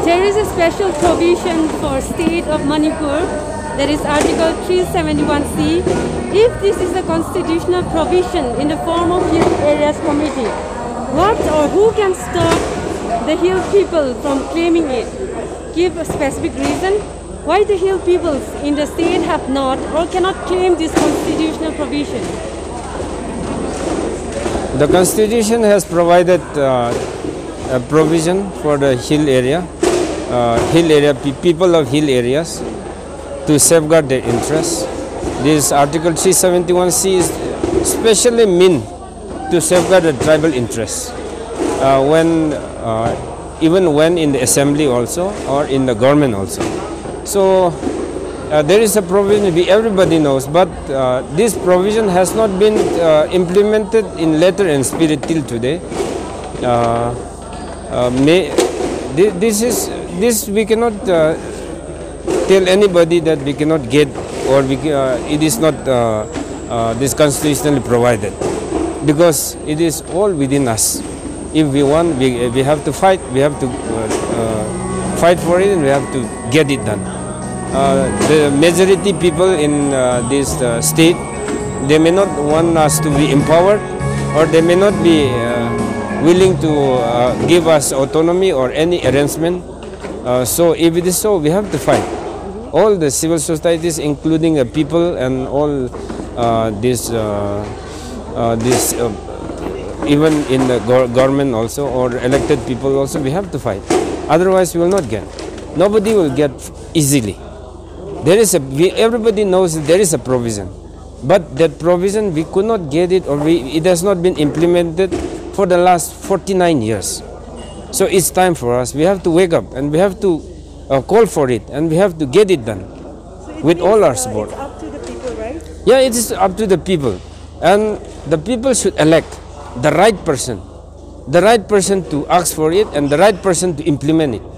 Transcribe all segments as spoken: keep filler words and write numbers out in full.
There is a special provision for state of Manipur, that is Article three seventy-one C. If this is a constitutional provision in the form of Hill Areas Committee, what or who can stop the Hill people from claiming it? Give a specific reason why the Hill peoples in the state have not or cannot claim this constitutional provision. The Constitution has provided uh, a provision for the hill area, uh, hill area pe people of hill areas to safeguard their interests. This Article three seventy-one C is specially meant to safeguard the tribal interests. Uh, when, uh, even when in the assembly also or in the government also. So uh, there is a provision everybody knows, but uh, this provision has not been uh, implemented in letter and spirit till today. Uh, uh, may, this is this we cannot uh, tell anybody that we cannot get or we, uh, it is not uh, uh, this constitutionally provided, because it is all within us. If we want, we, we have to fight, we have to uh, uh, fight for it, and we have to get it done. Uh, the majority people in uh, this uh, state, they may not want us to be empowered, or they may not be uh, willing to uh, give us autonomy or any arrangement. Uh, so if it is so, we have to fight. All the civil societies, including the people and all uh, this, uh, uh, this uh, even in the go government also, or elected people also, we have to fight. Otherwise, we will not get. Nobody will get easily. There is a, we, everybody knows that there is a provision, but that provision we could not get it, or we, it has not been implemented for the last forty-nine years. So it's time for us. We have to wake up and we have to uh, call for it, and we have to get it done so with means, all our uh, support. It's up to the people, right? Yeah, it is up to the people, and the people should elect the right person, the right person to ask for it, and the right person to implement it.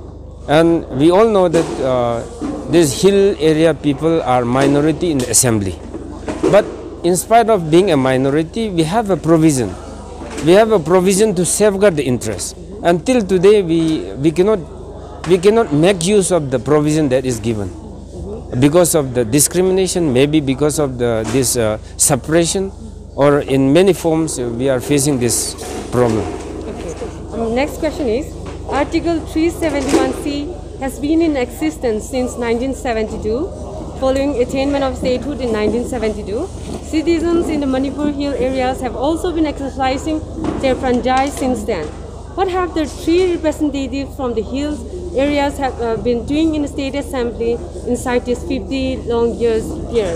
And we all know that uh, these hill area people are minority in the assembly. But in spite of being a minority, we have a provision. We have a provision to safeguard the interests. Until today, we, we, cannot, we cannot make use of the provision that is given. Because of the discrimination, maybe because of the, this uh, suppression, or in many forms, uh, we are facing this problem. Okay. Um, next question is, Article three seventy-one C has been in existence since nineteen seventy-two. Following attainment of statehood in nineteen seventy-two, citizens in the Manipur Hill areas have also been exercising their franchise since then. What have the three representatives from the hills areas have uh, been doing in the state assembly inside this fifty long years period?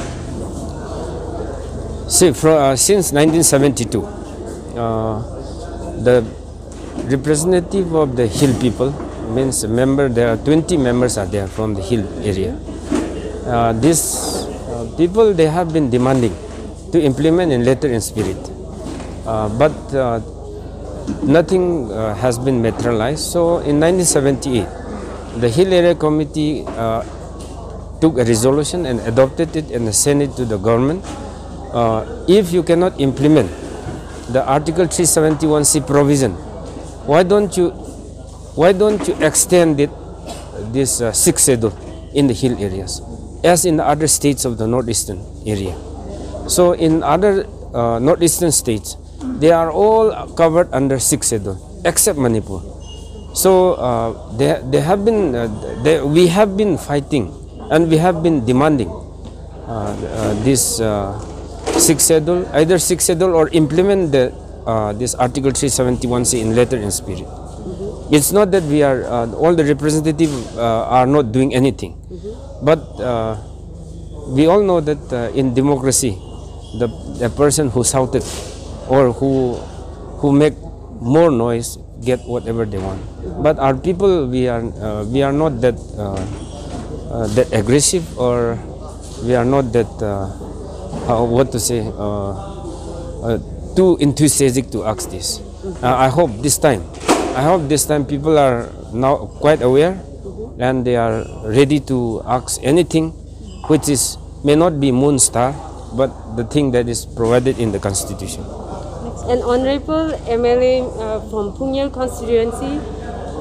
See, from, uh, since nineteen seventy-two, uh, the representative of the hill people, means a member, there are twenty members are there from the hill area. Uh, these uh, people, they have been demanding to implement in letter and spirit, uh, but uh, nothing uh, has been materialized. So in nineteen seventy-eight, the Hill Area Committee uh, took a resolution and adopted it and sent it to the government. Uh, if you cannot implement the Article three seventy-one C provision, why don't you why don't you extend it, this uh, sixth schedule in the hill areas, as in the other states of the northeastern area? So in other uh, northeastern states, they are all covered under sixth schedule, except Manipur. So uh, they, they have been, uh, they, we have been fighting, and we have been demanding uh, uh, this uh, sixth schedule, either sixth schedule or implement the, uh, this Article three seventy-one C in letter and spirit. Mm-hmm. It's not that we are, uh, all the representatives uh, are not doing anything, mm-hmm. but uh, we all know that uh, in democracy, the, the person who shouted or who, who make more noise get whatever they want. Mm-hmm. But our people, we are, uh, we are not that, uh, uh, that aggressive, or we are not that, uh, Uh, what to say, uh, uh, too enthusiastic to ask this. Uh, I hope this time, I hope this time people are now quite aware, and they are ready to ask anything which is may not be moon star, but the thing that is provided in the Constitution. An honorable M L A uh, from Pungyal constituency,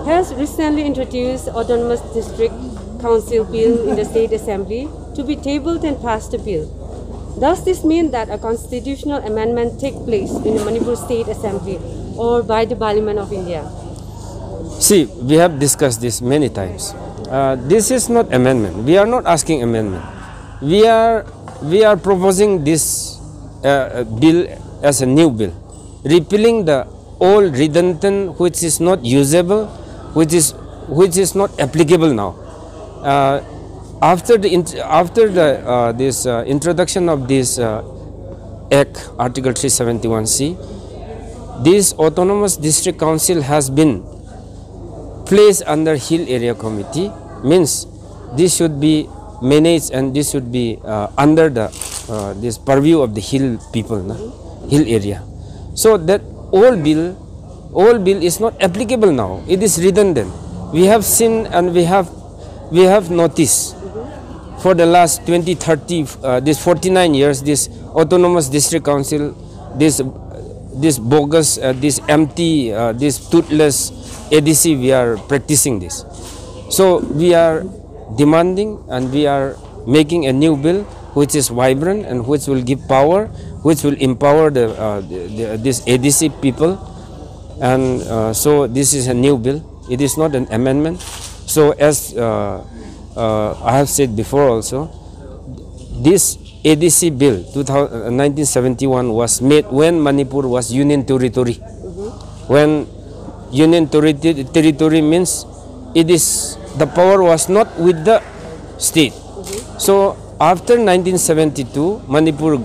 has recently introduced Autonomous District Council Bill in the State Assembly to be tabled and passed a bill. Does this mean that a constitutional amendment take place in the Manipur State Assembly or by the Parliament of India? See, we have discussed this many times. Uh, this is not amendment. We are not asking amendment. We are we are proposing this uh, bill as a new bill, repealing the old redundant, which is not usable, which is which is not applicable now. Uh, after the after the uh, this uh, introduction of this uh, Act, Article three seventy-one C, this Autonomous District Council has been placed under Hill Area Committee. Means this should be managed and this should be uh, under the uh, this purview of the hill people, na? Hill area. So that old bill, old bill is not applicable now. It is redundant. We have seen and we have we have noticed for the last twenty, thirty, uh, this forty-nine years, this Autonomous District Council, this this bogus, uh, this empty, uh, this toothless A D C, we are practicing this. So we are demanding and we are making a new bill which is vibrant and which will give power, which will empower the, uh, the, the this A D C people. And uh, so this is a new bill. It is not an amendment. So as uh, uh, I have said before also, this A D C bill nineteen seventy-one was made when Manipur was Union Territory. Mm-hmm. When Union Territory, territory means it is the power was not with the state. Mm-hmm. So after nineteen seventy-two, Manipur,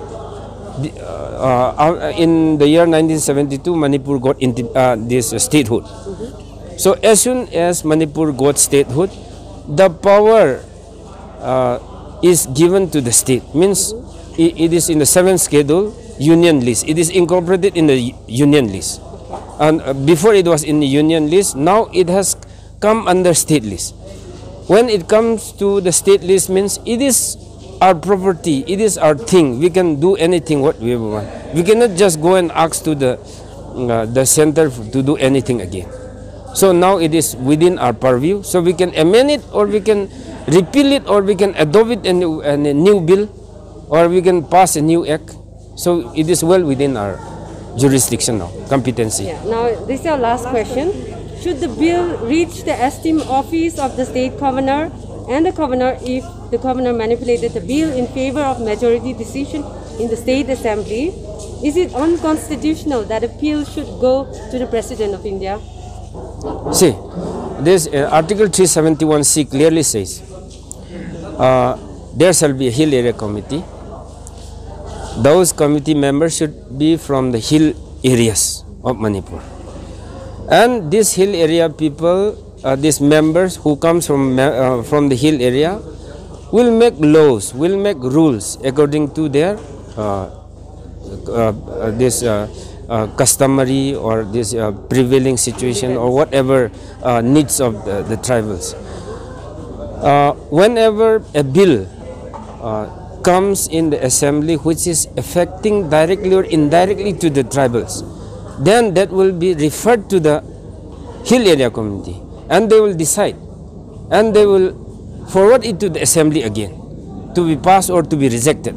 uh, uh, in the year nineteen seventy-two, Manipur got into uh, this uh, statehood. Mm-hmm. So as soon as Manipur got statehood, the power uh, is given to the state. Means mm-hmm. it, it is in the seventh schedule union list. It is incorporated in the union list. And uh, before it was in the union list, now it has come under state list. When it comes to the state list, means it is our property, it is our thing. We can do anything what we want. We cannot just go and ask to the uh, the center to do anything again. So now it is within our purview. So we can amend it, or we can repeal it, or we can adopt it in a, in a new bill, or we can pass a new act. So it is well within our jurisdiction now, competency. Yeah. Now this is our last question. Should the bill reach the esteemed office of the state governor and the governor if the governor manipulated the bill in favor of majority decision in the state assembly? Is it unconstitutional that a bill should go to the President of India? See, this uh, Article three seventy-one C clearly says uh, there shall be a hill area committee. Those committee members should be from the hill areas of Manipur. And these hill area people, uh, these members who comes from uh, from the hill area, will make laws, will make rules according to their uh, uh, uh, this uh, uh, customary or this uh, prevailing situation or whatever uh, needs of the, the tribals. Uh, whenever a bill uh, comes in the assembly which is affecting directly or indirectly to the tribals, then that will be referred to the hill area committee and they will decide and they will forward it to the assembly again to be passed or to be rejected.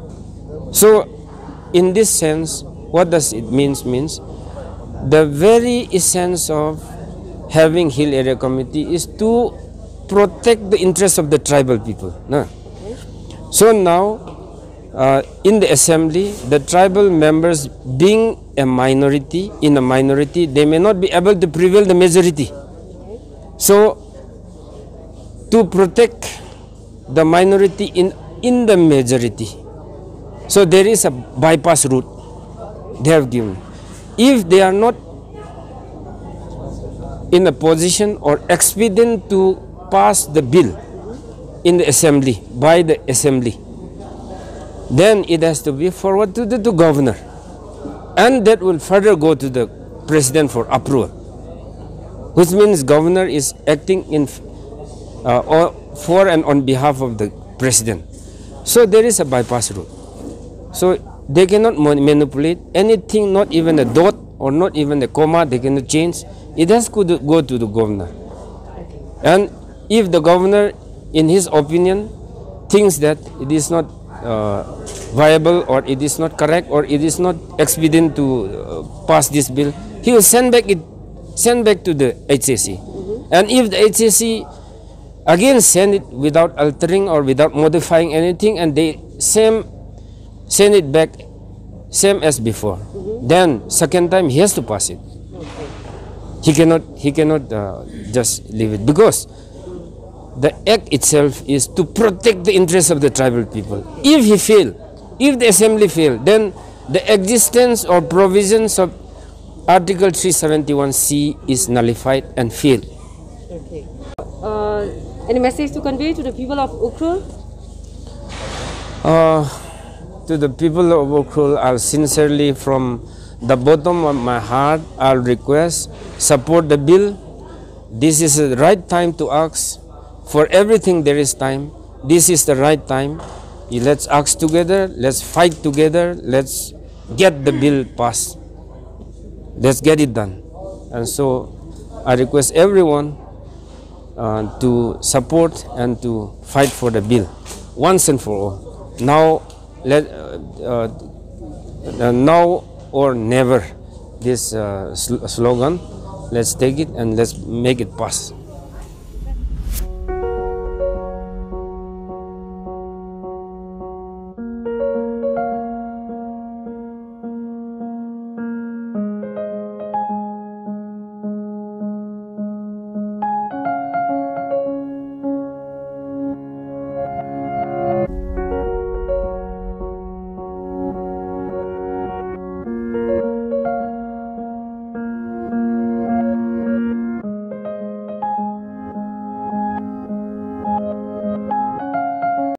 So in this sense, what does it means means the very essence of having hill area committee is to protect the interests of the tribal people. No? So now Uh, in the assembly, the tribal members being a minority, in a minority, they may not be able to prevail the majority. So, to protect the minority in, in the majority, so there is a bypass route they have given. If they are not in a position or expedient to pass the bill in the assembly, by the assembly, then it has to be forwarded to the to governor, and that will further go to the president for approval, which means governor is acting in uh, or for and on behalf of the president. So there is a bypass route. So they cannot manipulate anything, not even a dot or not even a comma they cannot change, it has to go to the governor. And if the governor, in his opinion, thinks that it is not uh, viable or it is not correct or it is not expedient to uh, pass this bill, he will send back it, send back to the H A C. Mm-hmm. And if the H A C again send it without altering or without modifying anything, and they same send it back same as before, mm-hmm. then second time he has to pass it. Okay. He cannot he cannot uh, just leave it, because the act itself is to protect the interests of the tribal people. If he fail, if the assembly fail, then the existence or provisions of Article three seventy-one C is nullified and fail. Okay. Uh, any message to convey to the people of Ukhrul? Uh, to the people of Ukhrul, I'll sincerely, from the bottom of my heart, I'll request, support the bill. This is the right time to ask. For everything there is time. This is the right time. Let's ask together, let's fight together, let's get the bill passed. Let's get it done. And so I request everyone uh, to support and to fight for the bill once and for all. Now, let uh, uh, now or never, this uh, sl slogan. Let's take it and let's make it pass.